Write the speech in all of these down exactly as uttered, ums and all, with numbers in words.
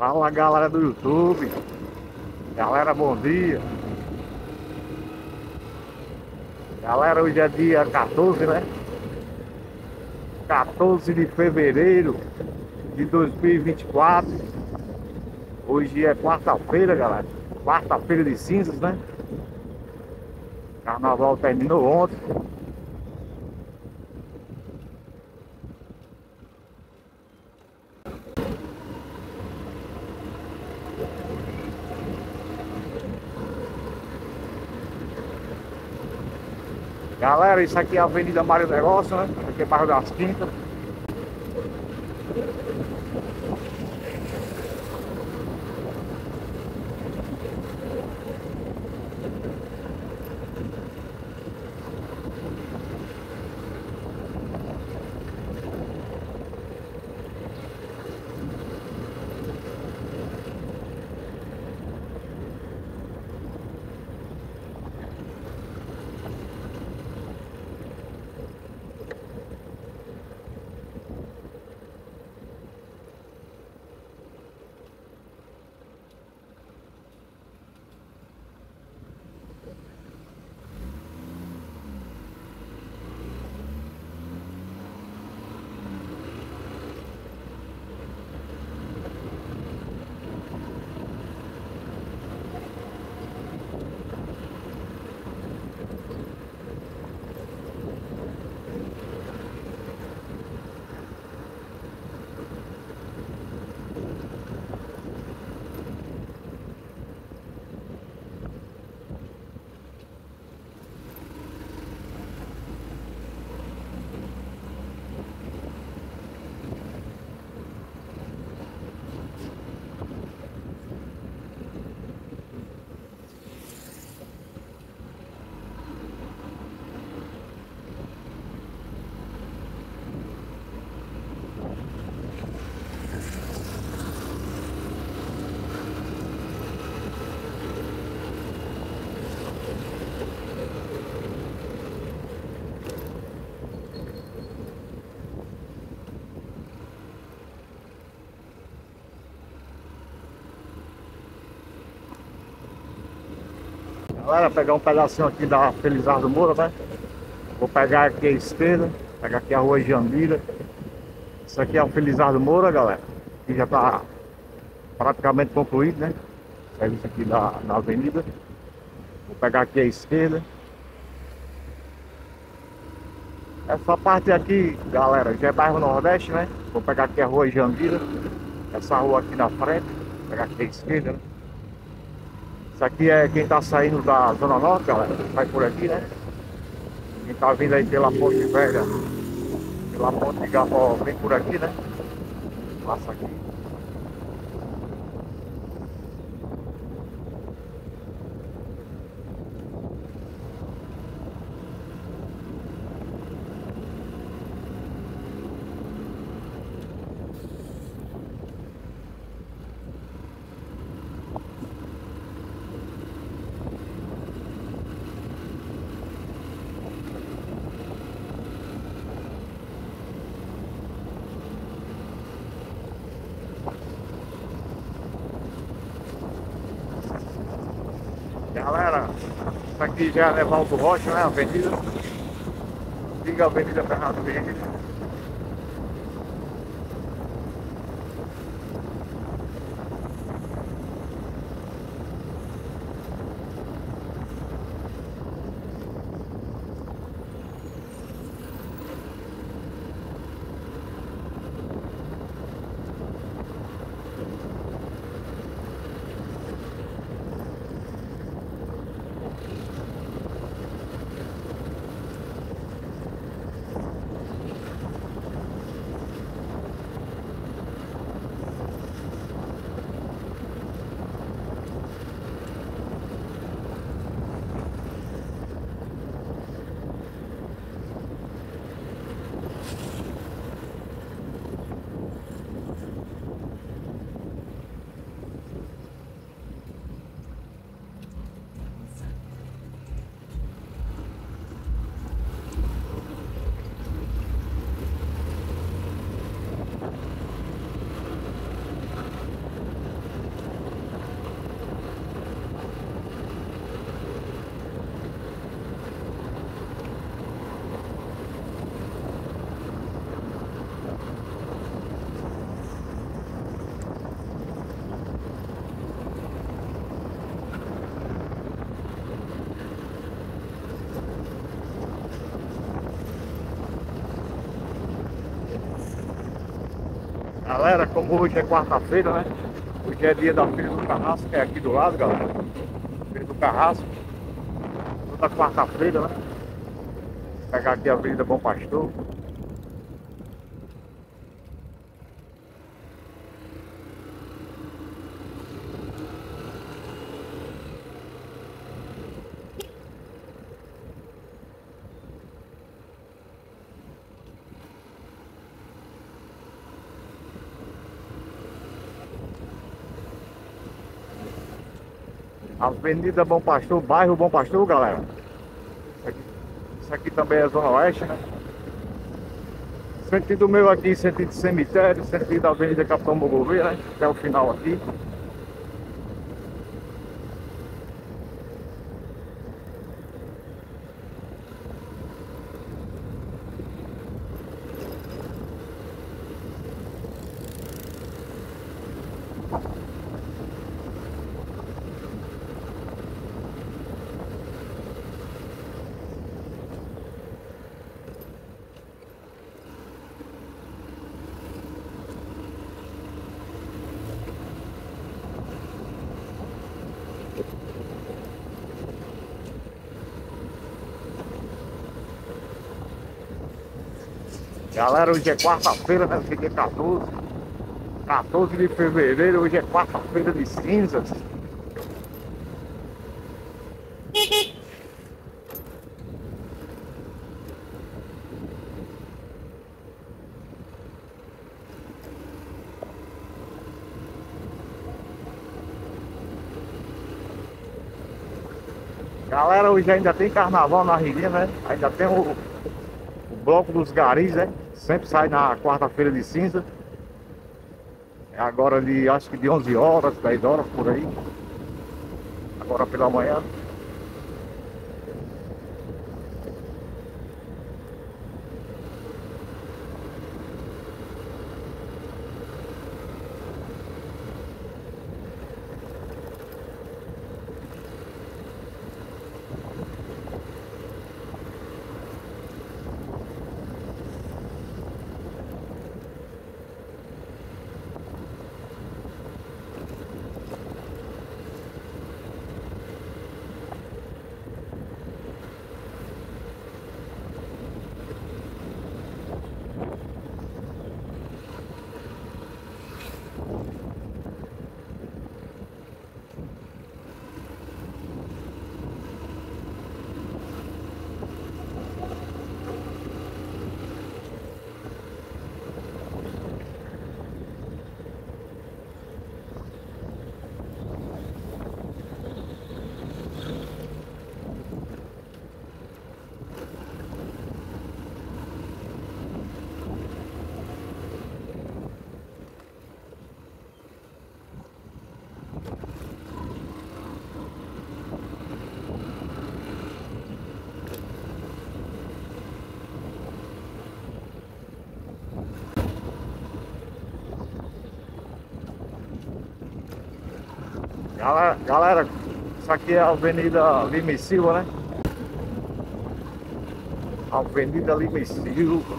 Fala galera do YouTube, galera, bom dia. Galera, hoje é dia quatorze, né? quatorze de fevereiro de dois mil e vinte e quatro. Hoje é quarta-feira, galera. Quarta-feira de cinzas, né? Carnaval terminou ontem. Galera, isso aqui é a Avenida Mário Negócio, né? Aqui é bairro das Quintas. Galera, pegar um pedacinho aqui da Felizardo Moura, né? Vou pegar aqui a esquerda, pegar aqui a rua Jambira. Isso aqui é o Felizardo Moura, galera. Aqui já tá praticamente concluído, né? Serviço aqui da, da avenida. Vou pegar aqui a esquerda. Essa parte aqui, galera, já é bairro Nordeste, né? Vou pegar aqui a rua Jambira. Essa rua aqui na frente. Vou pegar aqui a esquerda, né? Isso aqui é quem tá saindo da Zona Norte, galera. Vai por aqui, né? Quem tá vindo aí pela Ponte Velha, pela Ponte de Gapó, vem por aqui, né? Passa aqui. Galera, isso aqui já é Levaldo Rocha, né? Avenida. Liga a Avenida Fernando Henrique. Galera, como hoje é quarta-feira, né? Hoje é dia da Feira do Carrasco, que é aqui do lado, galera. Feira do Carrasco. Toda quarta-feira, né? Vou pegar aqui a Avenida Bom Pastor. Avenida Bom Pastor, bairro Bom Pastor, galera. Isso aqui, isso aqui também é Zona Oeste, né? Sentido meu aqui, sentido cemitério, sentido Avenida Capitão Gouveia, né? Até o final aqui. Galera, hoje é quarta-feira, né? Dia quatorze. quatorze de fevereiro, hoje é quarta-feira de cinzas. Galera, hoje ainda tem carnaval na Ririnha, né? Ainda tem o, o bloco dos garis, né? Sempre sai na quarta-feira de cinza. É agora de, acho que de onze horas, dez horas por aí. Agora pela manhã. Galera, galera, isso aqui é a Avenida Lima e Silva, né? Avenida Lima e Silva.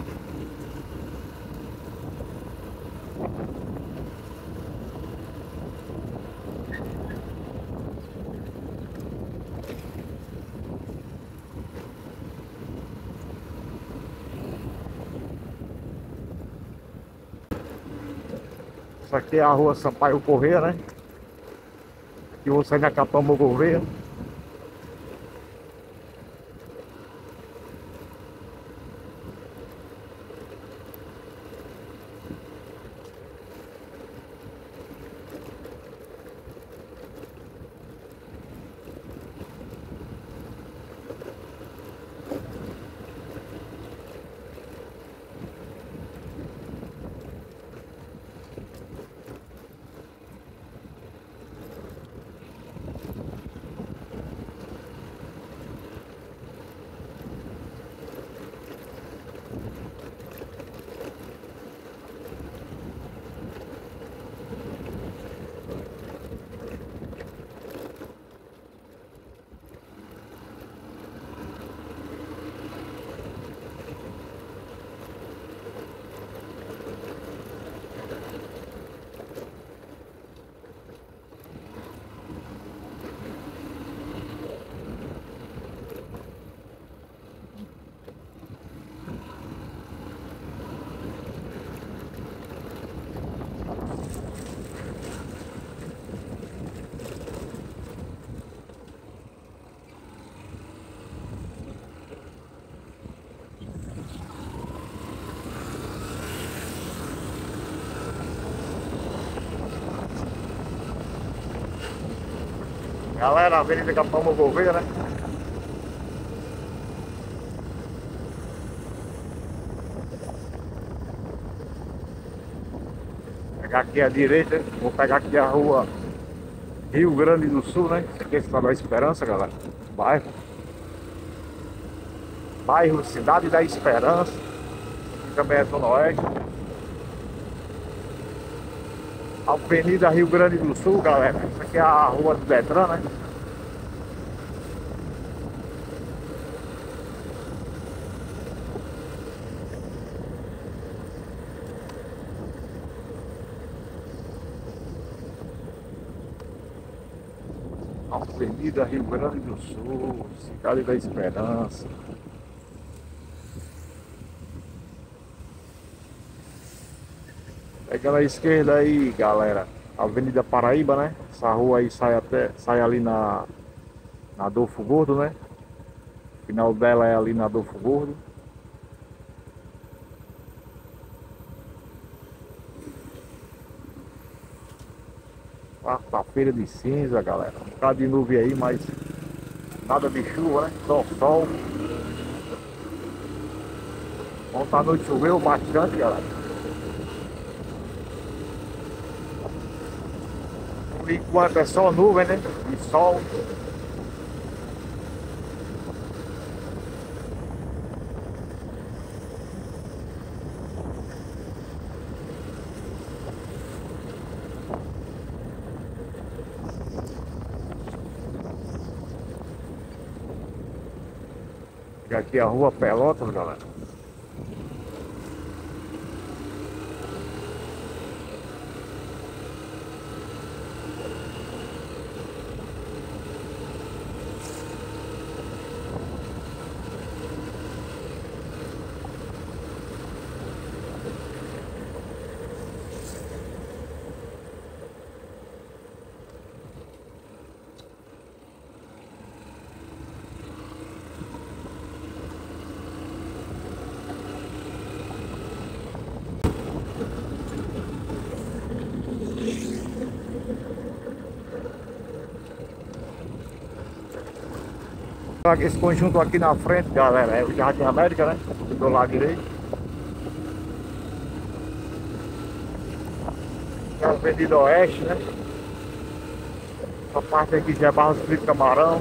Isso aqui é a rua Sampaio Corrêa, né? Que você na Capitão Gouveia. Galera, Avenida Capitão Gouveia, né? Pegar aqui à direita, vou pegar aqui a rua Rio Grande do Sul, né? Isso aqui é Cidade da Esperança, galera. Bairro. Bairro Cidade da Esperança. Aqui também é Zona Oeste. Avenida Rio Grande do Sul, galera. Isso aqui é a rua do Detran, né? Avenida Rio Grande do Sul, Cidade da Esperança. Pegando a esquerda aí, galera, Avenida Paraíba, né? Essa rua aí sai até sai ali na, na Adolfo Gordo, né? O final dela é ali na Adolfo Gordo. Quarta-feira de cinza, galera. Um bocado de nuvem aí, mas nada de chuva, né? Só sol. Ontem à noite choveu bastante, galera. Por enquanto é só nuvem, né? E sol. E aqui é a Rua Pelotas, galera. Esse conjunto aqui na frente, galera, é o Jardim América, né? Do lado direito. É a Avenida Oeste, né? Essa parte aqui já é Barros Felipe Camarão.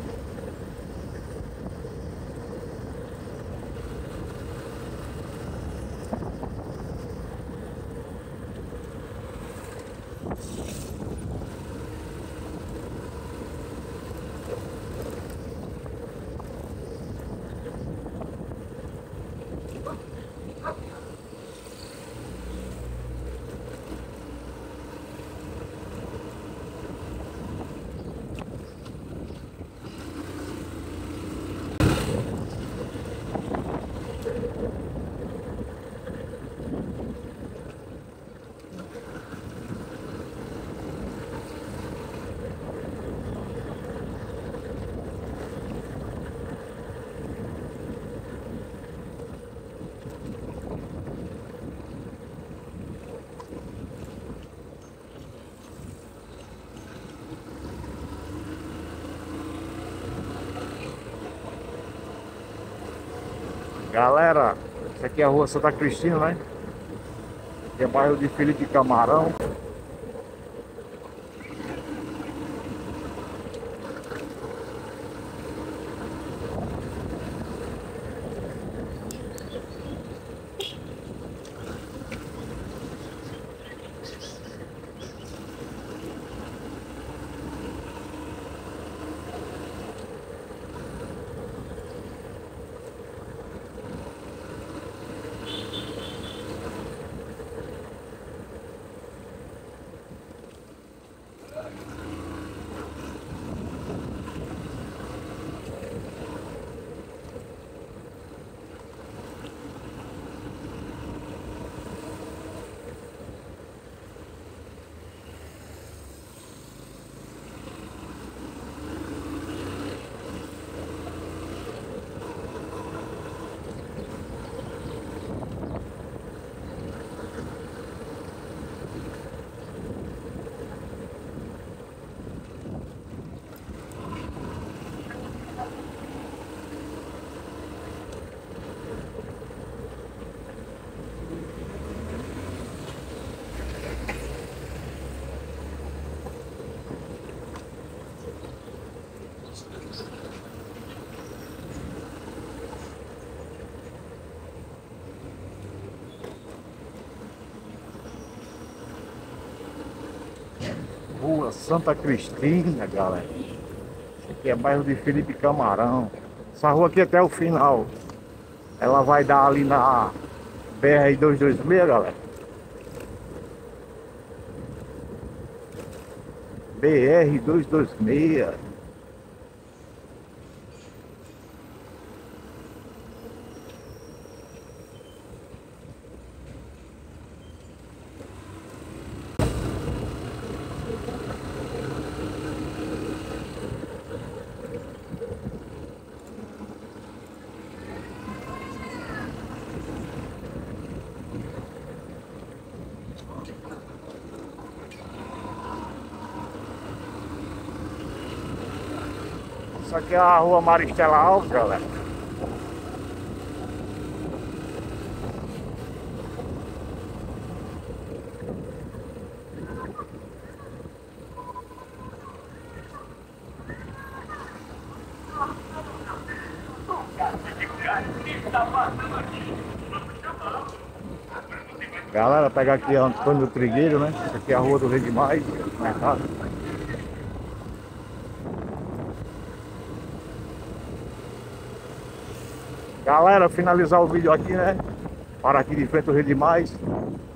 Galera, essa aqui é a Rua Santa Cristina, né? Que é bairro de Felipe Camarão. Rua Santa Cristina, galera. Esse aqui é bairro de Felipe Camarão. Essa rua aqui até o final. Ela vai dar ali na B R duzentos e vinte e seis, galera. B R duzentos e vinte e seis. Isso aqui é a rua Maristela Alves, galera. Galera, pega aqui Antônio Trigueiro, né? Essa aqui é a rua do Rei Demais, mercado. Galera, finalizar o vídeo aqui, né? Para aqui de frente ao Rei Demais.